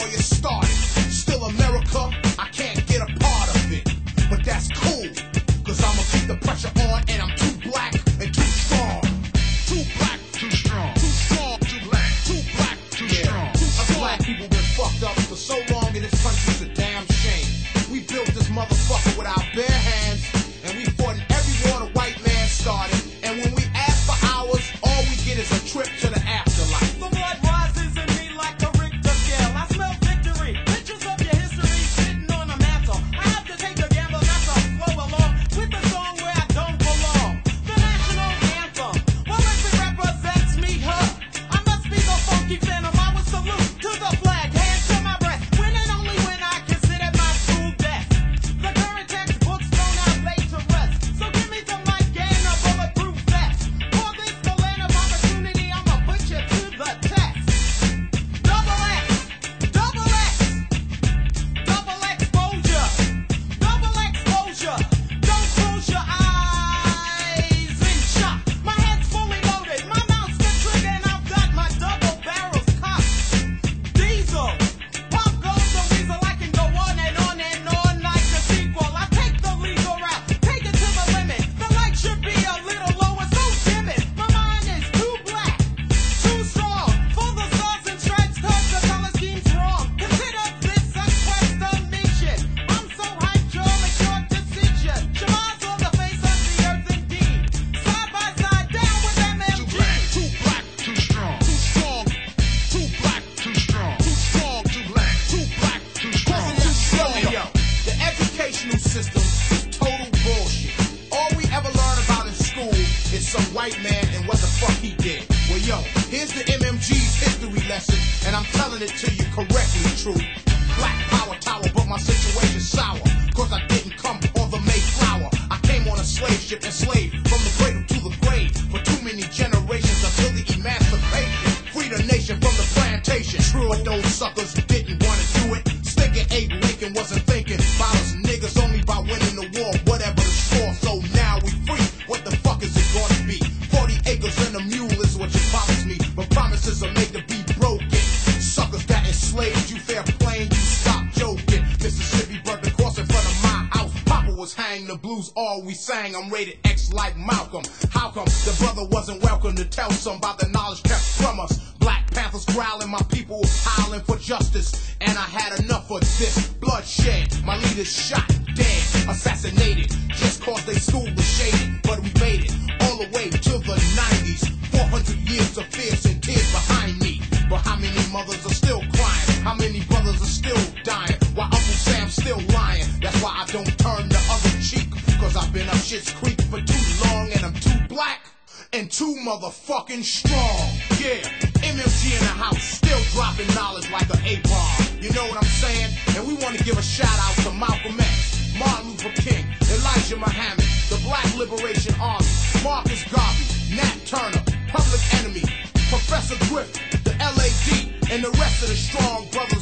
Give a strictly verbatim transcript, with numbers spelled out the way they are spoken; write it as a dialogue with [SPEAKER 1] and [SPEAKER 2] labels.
[SPEAKER 1] warrior started. Still America, I can't get a part of it. But that's cool, cause I'ma keep the pressure on, and I'm too black and too strong. Too black,
[SPEAKER 2] Too strong.
[SPEAKER 1] too strong,
[SPEAKER 2] Too black.
[SPEAKER 1] too black,
[SPEAKER 2] Too
[SPEAKER 1] yeah.
[SPEAKER 2] strong.
[SPEAKER 1] Too Us black people been fucked up for so long in this country's a damn shame. We built this motherfucker with our bare hands, and we fought in every war the white man started. And when we ask for ours, all we get is a trip to the afterlife.
[SPEAKER 3] The blood rises in me like a Richter scale. I smell victory. Pictures of your history sitting on a mantle. I have to take a gamble not to flow along with the song where I don't belong. The national anthem. Well, if it represents me, huh? I must be the funky phantom. I would salute to the flag, hands to my breast. When and only when I consider my school death. The current textbooks don't have laid to rest. So give me some mic and a bulletproof vest. For this the land of opportunity, I'ma put you to the test. Double X, double X, double exposure, double exposure. Don't close your eyes in shock. My head's fully loaded, my mouth's the trigger, and I've got my double barrels cocked. Diesel, pop goes the weasel. I can go on and on and on like a sequel. I take the legal route, take it to the limit. The light should be a little lower, so dim it. My mind is too black, too strong. For the stars and stripes, cause the color scheme's wrong. Consider this a quest of mission. I'm so hyped, you'll make your decision. Shema's on the face of the earth indeed. Side by side, down with
[SPEAKER 2] Too
[SPEAKER 3] M M G.
[SPEAKER 2] black.
[SPEAKER 1] Too black,
[SPEAKER 2] Too strong.
[SPEAKER 1] too strong, too black,
[SPEAKER 2] Too strong.
[SPEAKER 1] too strong,
[SPEAKER 2] Too black.
[SPEAKER 1] too black,
[SPEAKER 2] Too strong.
[SPEAKER 1] Too strong. Yo, the educational system is total bullshit. All we ever learn about in school is some white man and what the fuck he did. Well, yo, here's the M M G's history lesson, and I'm telling it to you correctly, true. Black power tower, but my situation's sour, cause I didn't come on the Mayflower. I came on a slave ship, enslaved from the cradle to the grave, for too many generations until the emancipation. Freed a nation from the plantation. True, but those suckers didn't want to do it. Stinking Abe Lincoln wasn't thinking about us niggas only by winning the war, whatever the score. So now we free. What the fuck is it gonna be? Forty acres and a mule is what you promised me, but promises will make the beat broken. Suckers that enslaved you, fair playing, you stop joking. Mississippi burnt the cross in front of my house. Papa was hanged, the blues all we sang. I'm rated X like Malcolm. How come the brother wasn't welcome to tell some about the knowledge kept from us? Black Panthers growling, my people howling for justice, and I had enough of this bloodshed. My leaders shot, dead, assassinated, just cause they school was shaded. But we made it all the way to the nineties. four hundred years of fears and tears behind me. But how many mothers are still crying? How many brothers are still dying? While Uncle Sam's still lying. That's why I don't turn the other cheek, cause I've been up shit's creek for too long, and I'm too black and too motherfucking strong. Yeah, M M G in the house, still dropping knowledge like an A-bomb. You know what I'm saying? And we want to give a shout out to Malcolm X, Martin Luther King, Elijah Muhammad, the Black Liberation Army, Marcus Garvey, Nat Turner, Public Enemy, Professor Griffin, the L A D, and the rest of the strong brothers